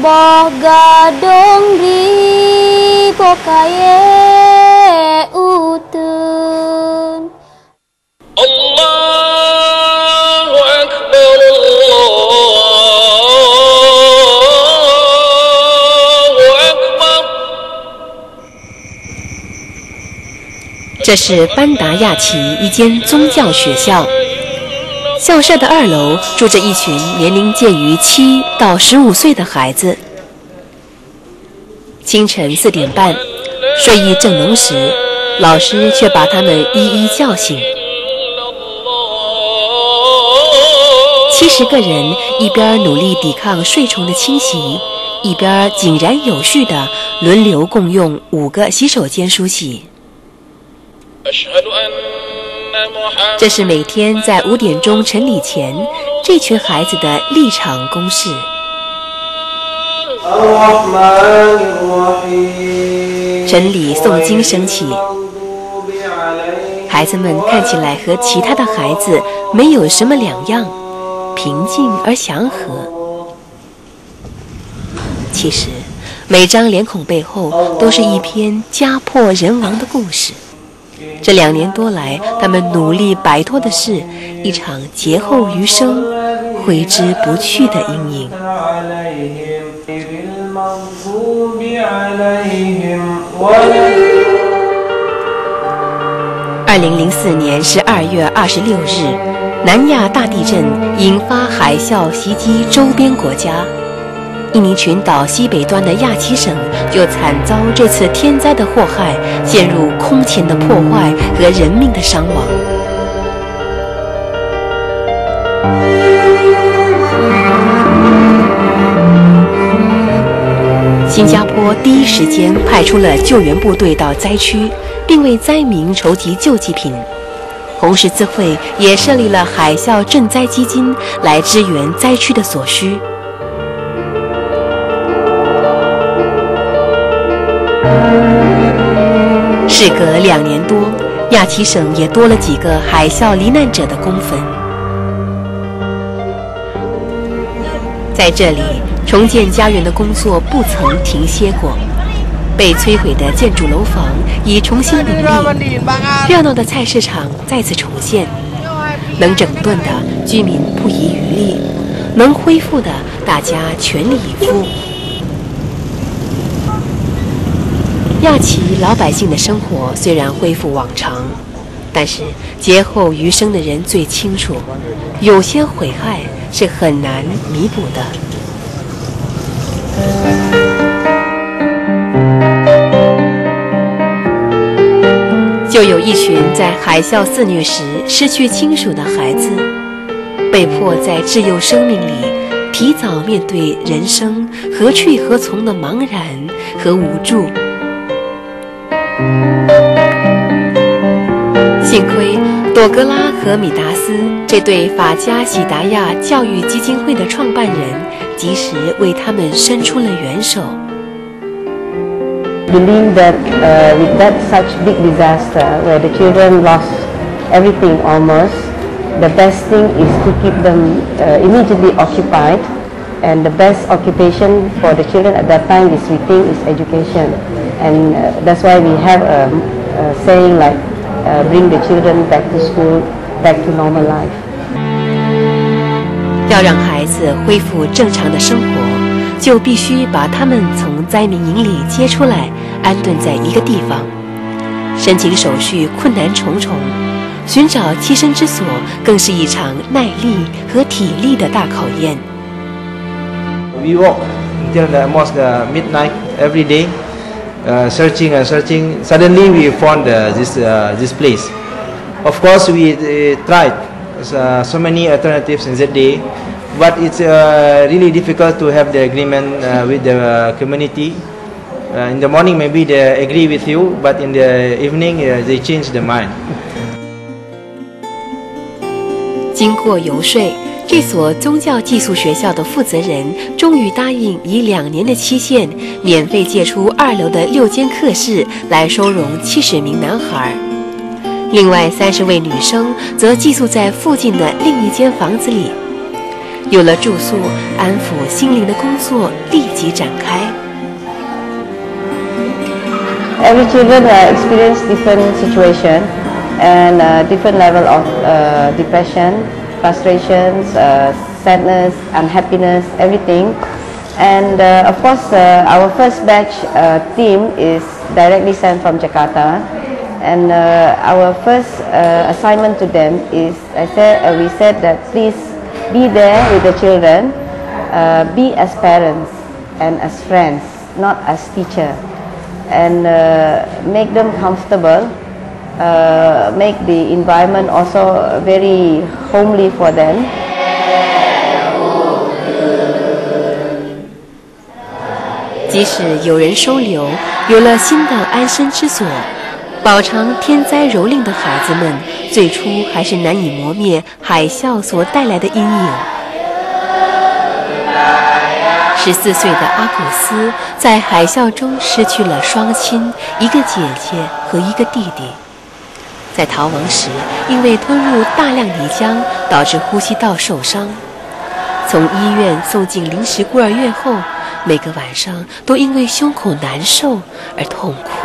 Boh gadong ri pokaye utun Allahu Akbar Allahu Akbar 这是班达亚旗一间宗教学校。校舍的2楼住着一群年龄介于7到15岁的孩子。清晨4点半，睡意正浓时，老师却把他们一一叫醒。70个人一边努力抵抗睡虫的侵袭，一边井然有序地轮流共用5个洗手间梳洗。这是每天在5点钟晨礼前，这群孩子的立场公示。晨礼诵经升起，孩子们看起来和其他的孩子没有什么两样，平静而祥和。其实，每张脸孔背后都是一篇家破人亡的故事。这2年多来，他们努力摆脱的是一场劫后余生、挥之不去的阴影。2004年12月26日，南亚大地震引发海啸袭击周边国家。印尼群岛西北端的亚齐省就惨遭这次天灾的祸害，陷入空前的破坏和人命的伤亡。新加坡第一时间派出了救援部队到灾区，并为灾民筹集救济品。红十字会也设立了海啸赈灾基金，来支援灾区的所需。事隔2年多，亚齐省也多了几个海啸罹难者的公坟。在这里，重建家园的工作不曾停歇过。被摧毁的建筑楼房已重新林立，热闹的菜市场再次重现。能整顿的居民不遗余力，能恢复的大家全力以赴。亚齐老百姓的生活虽然恢复往常，但是劫后余生的人最清楚，有些毁害是很难弥补的。就有一群在海啸肆虐时失去亲属的孩子，被迫在挚幼生命里提早面对人生何去何从的茫然和无助。幸亏朵格拉和米达斯这对法加喜达亚教育基金会的创办人及时为他们伸出了援手。 Believe that with that such big disaster where the children lost everything almost, the best thing is to keep them immediately occupied, and the best occupation for the children at that time is we think is education, and that's why we have a saying like bring the children back to school, back to normal life. 要让孩子恢复正常的生活，就必须把他们从灾民营里接出来，安顿在一个地方。申请手续困难重重，寻找栖身之所更是一场耐力和体力的大考验。 We walk until almost midnight every day, searching and searching. Suddenly we found this place. Of course, we tried so many alternatives in that day, but it's really difficult to have the agreement with the community. In the morning, maybe they agree with you, but in the evening, they change their mind. 经过游说，这所宗教寄宿学校的负责人终于答应以2年的期限，免费借出2楼的6间客室来收容70名男孩。另外30位女生则寄宿在附近的另一间房子里。 有了住宿，安抚心灵的工作立即展开。 Every children experience different situation and different level of depression, frustrations, sadness, unhappiness, everything. And of course, our first batch team is directly sent from Jakarta. And our first assignment to them is, we said that please be there with the children, be as parents and as friends, not as teacher, and make them comfortable, make the environment also very homely for them. 即使有人收留，有了新的安身之所，饱尝天灾蹂躏的孩子们，最初还是难以磨灭海啸所带来的阴影。14岁的阿古斯在海啸中失去了双亲，一个姐姐和一个弟弟。在逃亡时，因为吞入大量泥浆，导致呼吸道受伤。从医院送进临时孤儿院后，每个晚上都因为胸口难受而痛哭。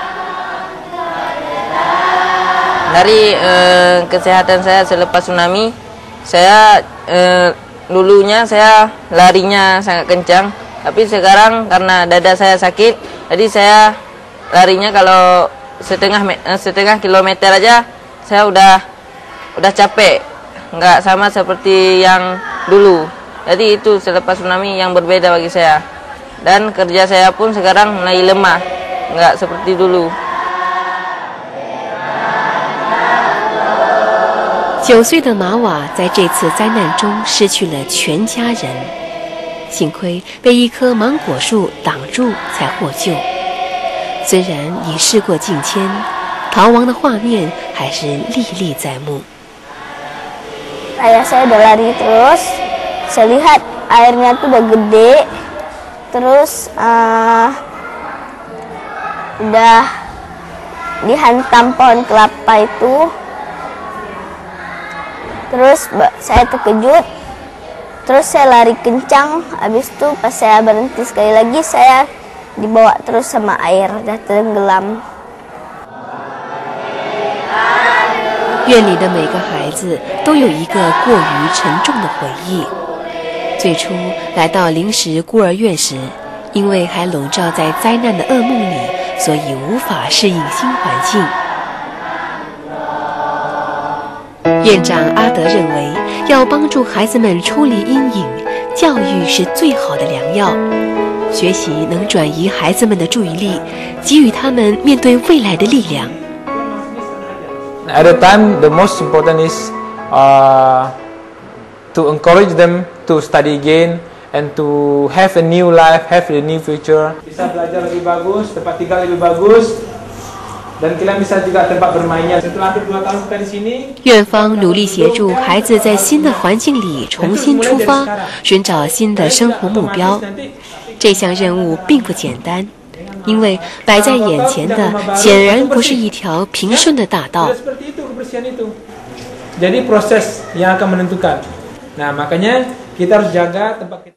Dari kesehatan saya selepas tsunami, saya dulunya saya larinya sangat kencang, tapi sekarang karena dada saya sakit, jadi saya larinya kalau setengah kilometer aja saya udah capek, nggak sama seperti yang dulu. Jadi itu selepas tsunami yang berbeda bagi saya. Dan kerja saya pun sekarang mulai lemah, nggak seperti dulu. 9岁的马瓦在这次灾难中失去了全家人，幸亏被一棵芒果树挡住才获救。虽然已事过境迁，逃亡的画面还是历历在目。 Ayah saya udah lari terus, saya lihat airnya tuh udah gede, terus udah dihantam pohon kelapa itu, terus saya terkejut, terus saya lari kencang, habis itu pas saya berhenti sekali lagi saya dibawa terus sama air, udah tenggelam. 院里的每个孩子都有一个过于沉重的回忆。最初来到临时孤儿院时，因为还笼罩在灾难的噩梦里，所以无法适应新环境。院长阿德认为，要帮助孩子们抽离阴影，教育是最好的良药。学习能转移孩子们的注意力，给予他们面对未来的力量。 At the time, the most important is to encourage them to study again and to have a new life, have a new future. Bisa belajar lebih bagus, tempat tinggal lebih bagus, dan kalian bisa juga tempat bermainnya. Setelah 2 tahun kita di sini, 院方努力协助孩子在新的环境里重新出发，寻找新的生活目标。这项任务并不简单。因为摆在眼前的显然不是一条平顺的大道。 Jadi proses yang akan menentukan. Nah, makanya kita harus jaga tempat kita.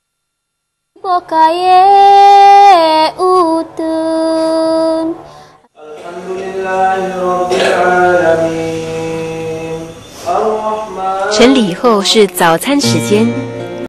晨礼后是早餐时间。